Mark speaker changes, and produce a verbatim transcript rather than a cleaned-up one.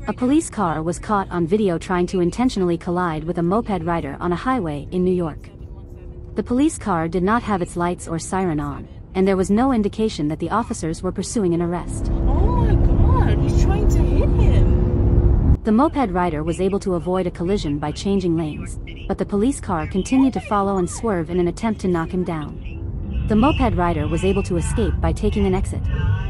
Speaker 1: A police car was caught on video trying to intentionally collide with a moped rider on a highway in New York. The police car did not have its lights or siren on, and there was no indication that the officers were pursuing an arrest.
Speaker 2: Oh my god, he's trying to hit him.
Speaker 1: The moped rider was able to avoid a collision by changing lanes, but the police car continued to follow and swerve in an attempt to knock him down. The moped rider was able to escape by taking an exit.